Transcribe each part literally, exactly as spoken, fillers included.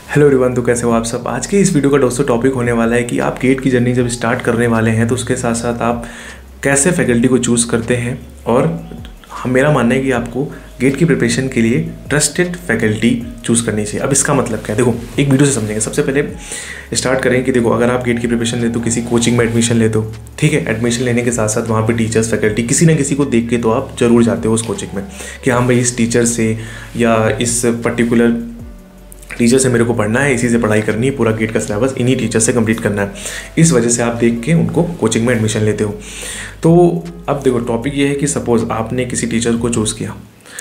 Hello everyone, तो कैसे हो आप सब। आज के इस वीडियो का दोस्तों टॉपिक होने वाला है कि आप गेट की जर्नी जब स्टार्ट करने वाले हैं तो उसके साथ साथ आप कैसे फैकल्टी को चूज़ करते हैं। और हम मेरा मानना है कि आपको गेट की प्रिपरेशन के लिए ट्रस्टेड फैकल्टी चूज़ करनी चाहिए। अब इसका मतलब क्या है, देखो एक वीडियो से समझेंगे। सबसे पहले स्टार्ट करें कि देखो, अगर आप गेट की प्रिपरेशन लेते हो, किसी कोचिंग में एडमिशन लेते हो, ठीक है। एडमिशन लेने के साथ साथ वहाँ पे टीचर्स फैकल्टी किसी ना किसी को देख के तो आप जरूर जाते हो उस कोचिंग में कि हाँ भाई, इस टीचर से या इस पर्टिकुलर टीचर से मेरे को पढ़ना है, इसी से पढ़ाई करनी है, पूरा गेट का सिलेबस इन्हीं टीचर से कंप्लीट करना है। इस वजह से आप देख के उनको कोचिंग में एडमिशन लेते हो। तो अब देखो टॉपिक ये है कि सपोज़ आपने किसी टीचर को चूज़ किया,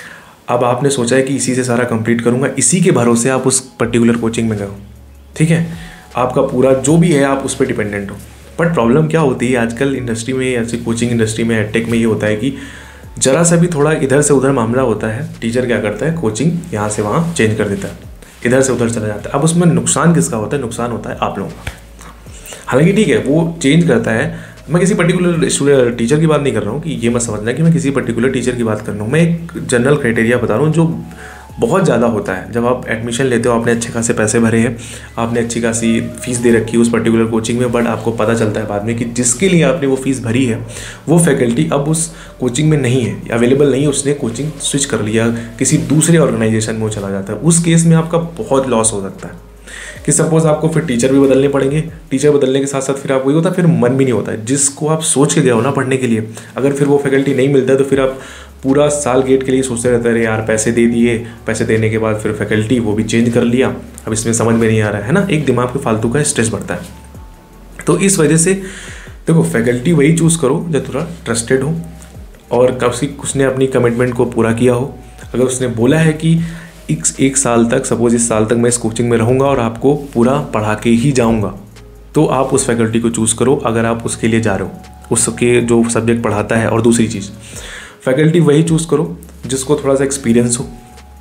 अब आपने सोचा है कि इसी से सारा कंप्लीट करूँगा, इसी के भरोसे आप उस पर्टिकुलर कोचिंग में गए हो, ठीक है। आपका पूरा जो भी है आप उस पर डिपेंडेंट हो। बट प्रॉब्लम क्या होती है आजकल इंडस्ट्री में, ऐसी कोचिंग इंडस्ट्री में, एडटेक में, ये होता है कि ज़रा सा भी थोड़ा इधर से उधर मामला होता है, टीचर क्या करता है, कोचिंग यहाँ से वहाँ चेंज कर देता है, इधर से उधर चला जाता है। अब उसमें नुकसान किसका होता है? नुकसान होता है आप लोगों का। हालांकि ठीक है, वो चेंज करता है। मैं किसी पर्टिकुलर स्टूडेंट टीचर की बात नहीं कर रहा हूँ कि ये मत समझना कि मैं किसी पर्टिकुलर टीचर की बात कर रहा हूँ। मैं एक जनरल क्राइटेरिया बता रहा हूँ जो बहुत ज़्यादा होता है। जब आप एडमिशन लेते हो, आपने अच्छे खासे पैसे भरे हैं, आपने अच्छी खासी फीस दे रखी है उस पर्टिकुलर कोचिंग में, बट आपको पता चलता है बाद में कि जिसके लिए आपने वो फीस भरी है वो फैकल्टी अब उस कोचिंग में नहीं है, अवेलेबल नहीं है, उसने कोचिंग स्विच कर लिया, किसी दूसरे ऑर्गेनाइजेशन में वो चला जाता है। उस केस में आपका बहुत लॉस हो सकता है कि सपोज़ आपको फिर टीचर भी बदलने पड़ेंगे। टीचर बदलने के साथ साथ फिर आप वही होता है, फिर मन भी नहीं होता है जिसको आप सोच के गए हो ना पढ़ने के लिए। अगर फिर वो फैकल्टी नहीं मिलता है तो फिर आप पूरा साल गेट के लिए सोचते रहते हैं, यार पैसे दे दिए, पैसे देने के बाद फिर फैकल्टी वो भी चेंज कर लिया, अब इसमें समझ में नहीं आ रहा है ना। एक दिमाग पे फालतू का स्ट्रेस बढ़ता है। तो इस वजह से देखो, फैकल्टी वही चूज़ करो जो थोड़ा ट्रस्टेड हो और काफ़ी उसने अपनी कमिटमेंट को पूरा किया हो। अगर उसने बोला है कि एक, एक साल तक, सपोज इस साल तक मैं इस कोचिंग में रहूँगा और आपको पूरा पढ़ा के ही जाऊँगा, तो आप उस फैकल्टी को चूज़ करो अगर आप उसके लिए जा रहे हो, उसके जो सब्जेक्ट पढ़ाता है। और दूसरी चीज़, फैकल्टी वही चूज़ करो जिसको थोड़ा सा एक्सपीरियंस हो,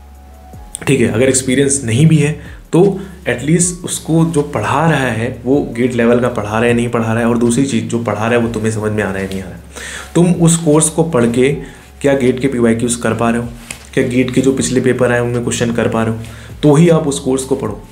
ठीक है। अगर एक्सपीरियंस नहीं भी है तो एटलीस्ट उसको जो पढ़ा रहा है वो गेट लेवल का पढ़ा रहा है, नहीं पढ़ा रहा है। और दूसरी चीज़, जो पढ़ा रहा है वो तुम्हें समझ में आ रहा है, नहीं आ रहा है। तुम उस कोर्स को पढ़ के क्या गेट के पीवाईक्यूज़ कर पा रहे हो, क्या गेट के जो पिछले पेपर आए उनमें क्वेश्चन कर पा रहे हो, तो ही आप उस कोर्स को पढ़ो।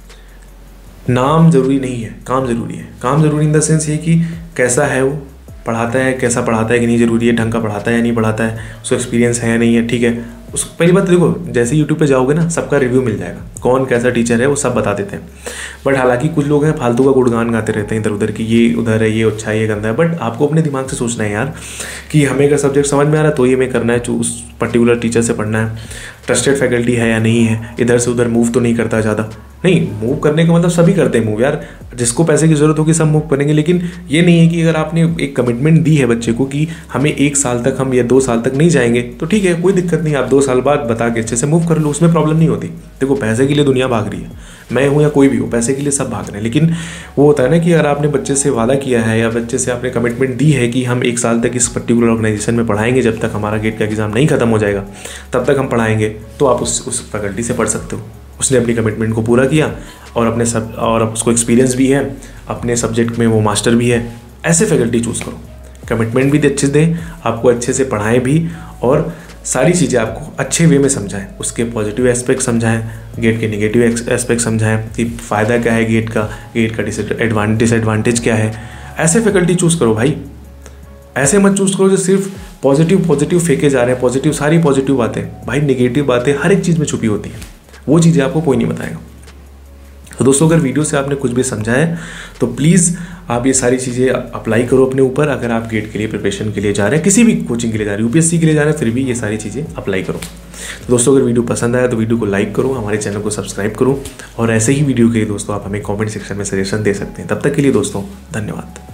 नाम ज़रूरी नहीं है, काम ज़रूरी है। काम ज़रूरी इन द सेंस ये कि कैसा है वो पढ़ाता है, कैसा पढ़ाता है कि नहीं ज़रूरी है, ढंग का पढ़ाता है या नहीं पढ़ाता है, उसको एक्सपीरियंस है या नहीं है, ठीक है। उस पहली बात देखो, जैसे यूट्यूब पे जाओगे ना, सबका रिव्यू मिल जाएगा, कौन कैसा टीचर है वो सब बता देते हैं। बट हालांकि कुछ लोग हैं फालतू का गुणगान गाते रहते हैं इधर उधर कि ये उधर है, ये अच्छा है, ये गंदा है। बट आपको अपने दिमाग से सोचना है यार कि हमें अगर सब्जेक्ट समझ में आ रहा है तो ये हमें करना है, जो उस पर्टिकुलर टीचर से पढ़ना है। ट्रस्टेड फैकल्टी है या नहीं है, इधर से उधर मूव तो नहीं करता ज़्यादा। नहीं, मूव करने का मतलब सभी करते हैं मूव यार, जिसको पैसे की ज़रूरत होगी सब मूव करेंगे। लेकिन ये नहीं है कि अगर आपने एक कमिटमेंट दी है बच्चे को कि हमें एक साल तक हम या दो साल तक नहीं जाएंगे, तो ठीक है, कोई दिक्कत नहीं, आप दो साल बाद बता के अच्छे से मूव कर लो, उसमें प्रॉब्लम नहीं होती। देखो, पैसे के लिए दुनिया भाग रही है, मैं हूँ या कोई भी हो, पैसे के लिए सब भाग रहे हैं। लेकिन वो होता है ना कि अगर आपने बच्चे से वादा किया है या बच्चे से आपने कमिटमेंट दी है कि हम एक साल तक इस पर्टिकुलर ऑर्गेनाइजेशन में पढ़ाएंगे, जब तक हमारा गेट का एग्ज़ाम नहीं खत्म हो जाएगा तब तक हम पढ़ाएंगे, तो आप उस उस फैकल्टी से पढ़ सकते हो। उसने अपनी कमिटमेंट को पूरा किया और अपने सब और उसको एक्सपीरियंस भी है, अपने सब्जेक्ट में वो मास्टर भी है। ऐसे फैकल्टी चूज़ करो, कमिटमेंट भी अच्छे से दें, आपको अच्छे से पढ़ाएं भी, और सारी चीज़ें आपको अच्छे वे में समझाएं, उसके पॉजिटिव एस्पेक्ट समझाएं, गेट के नेगेटिव एस्पेक्ट समझाएं कि फ़ायदा क्या है गेट का, गेट का डिसएडवांटेज क्या है। ऐसे फैकल्टी चूज़ करो भाई। ऐसे मत चूज़ करो जो सिर्फ पॉजिटिव पॉजिटिव फेंके जा रहे हैं, पॉजिटिव सारी पॉजिटिव बातें। भाई नेगेटिव बातें हर एक चीज़ में छुपी होती हैं, वो चीज़ें आपको कोई नहीं बताएगा। तो दोस्तों, अगर वीडियो से आपने कुछ भी समझा है तो प्लीज़ आप ये सारी चीज़ें अप्लाई करो अपने ऊपर। अगर आप गेट के लिए प्रिपरेशन के लिए जा रहे हैं, किसी भी कोचिंग के लिए जा रहे हैं, यूपीएससी के लिए जा रहे हैं, फिर भी ये सारी चीज़ें अप्लाई करो। तो दोस्तों, अगर वीडियो पसंद आया तो वीडियो को लाइक करो, हमारे चैनल को सब्सक्राइब करो, और ऐसे ही वीडियो के लिए दोस्तों आप हमें कॉमेंट सेक्शन में सजेशन दे सकते हैं। तब तक के लिए दोस्तों, धन्यवाद।